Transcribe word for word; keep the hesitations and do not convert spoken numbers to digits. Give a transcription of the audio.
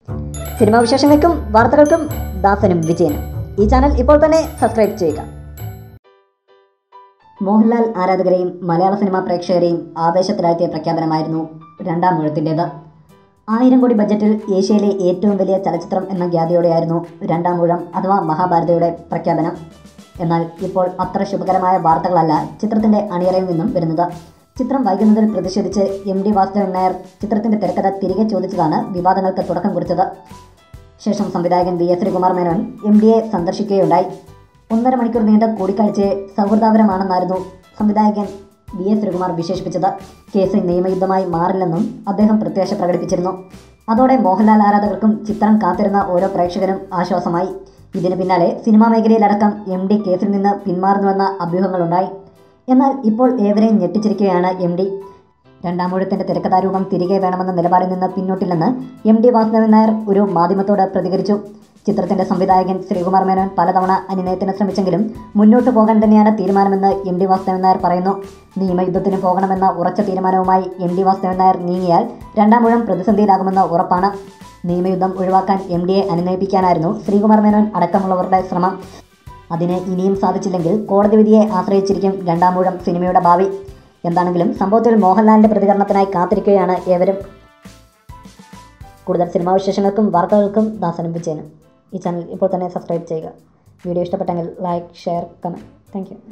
Cinema വിശേഷങ്ങൾക്കും വാർത്തകൾക്കും ദാസനും വിജയനും ഈ ചാനൽ ഇപ്പോൾ തന്നെ സബ്സ്ക്രൈബ് ചെയ്യുക. മോഹൻലാൽ ആരാധകരെയും മലയാള സിനിമാ പ്രേക്ഷകരെയും ആവേശത്തിലാഴ്ത്തിയ പ്രഖ്യാപനമായിരുന്നു രണ്ടാം ഊഴത്തിൻ്റേത്. ആയിരം കോടി ബജറ്റിൽ ഏഷ്യയിലെ ഏറ്റവും വലിയ ചലച്ചിത്രം എന്ന ഖ്യാതിയോടെയായിരുന്നു രണ്ടാം ഊഴം അഥവാ മഹാഭാരതയുടെ പ്രഖ്യാപനം. എന്നാൽ ഇപ്പോൾ അത്ര ശുഭകരമായ വാർത്തകളല്ല ചിത്രത്തിൻ്റെ അണിയറയിൽ നിന്നും വരുന്നത്. ചിത്രം വൈകുന്നതിൽ പ്രതിഷേധിച്ച് എം ഡി വാസുദേവൻ നായർ ചിത്രത്തിൻ്റെ തിരക്കഥ തിരികെ ചോദിച്ചതാണ് വിവാദങ്ങൾക്ക് തുടക്കം കുറിച്ചത്. ശേഷം സംവിധായകൻ V S Sreekumar Menon M ഡിയെ സന്ദർശിക്കുകയുണ്ടായി. ഒന്നര മണിക്കൂർ നീണ്ട കൂടിക്കാഴ്ചയെ സൗഹൃദാപരമാണെന്നായിരുന്നു സംവിധായകൻ വി എസ് ശ്രീകുമാർ വിശേഷിപ്പിച്ചത്. കേസ് നിയമയുദ്ധമായി മാറില്ലെന്നും അദ്ദേഹം പ്രത്യാശ പ്രകടിപ്പിച്ചിരുന്നു. അതോടെ മോഹൻലാൽ ആരാധകർക്കും ചിത്രം കാത്തിരുന്ന ഓരോ പ്രേക്ഷകരും ആശ്വാസമായി. ഇതിന് പിന്നാലെ സിനിമാ മേഖലയിലടക്കം എം ഡി കേസിൽ നിന്ന് പിന്മാറുന്നുവെന്ന അഭ്യൂഹങ്ങളുണ്ടായി. എന്നാൽ ഇപ്പോൾ ഏവരെയും ഞെട്ടിച്ചിരിക്കുകയാണ് എം ഡി. രണ്ടാമൂഴത്തിൻ്റെ തിരക്കഥാരൂപം തിരികെ വേണമെന്ന നിലപാടിൽ നിന്ന് പിന്നോട്ടില്ലെന്ന് എം ഡി വാസുദേവൻ നായർ ഒരു മാധ്യമത്തോട് പ്രതികരിച്ചു. ചിത്രത്തിൻ്റെ സംവിധായകൻ ശ്രീകുമാർ മേനോൻ പലതവണ അനുനയത്തിന് ശ്രമിച്ചെങ്കിലും മുന്നോട്ട് പോകാൻ തന്നെയാണ് തീരുമാനമെന്ന് എം ഡി വാസുദേവൻ നായർ പറയുന്നു. നിയമയുദ്ധത്തിന് പോകണമെന്ന ഉറച്ച തീരുമാനവുമായി എം ഡി വാസുദേവൻ നായർ നീങ്ങിയാൽ രണ്ടാമൂഴം പ്രതിസന്ധിയിലാകുമെന്ന് ഉറപ്പാണ്. നിയമയുദ്ധം ഒഴിവാക്കാൻ എം ഡിയെ അനുനയിപ്പിക്കാനായിരുന്നു ശ്രീകുമാർ മേനോൻ അടക്കമുള്ളവരുടെ ശ്രമം. അതിന് ഇനിയും സാധിച്ചില്ലെങ്കിൽ കോടതി വിധിയെ ആശ്രയിച്ചിരിക്കും രണ്ടാമൂഴം സിനിമയുടെ ഭാവി. എന്താണെങ്കിലും സംഭവത്തിൽ മോഹൻലാലിൻ്റെ പ്രതികരണത്തിനായി കാത്തിരിക്കുകയാണ് ഏവരും. കൂടുതൽ സിനിമാ വിശേഷങ്ങൾക്കും വാർത്തകൾക്കും ദാസനും വിജയനും ഈ ചാനൽ ഇപ്പോൾ തന്നെ സബ്സ്ക്രൈബ് ചെയ്യുക. വീഡിയോ ഇഷ്ടപ്പെട്ടെങ്കിൽ like, share, comment. Thank U.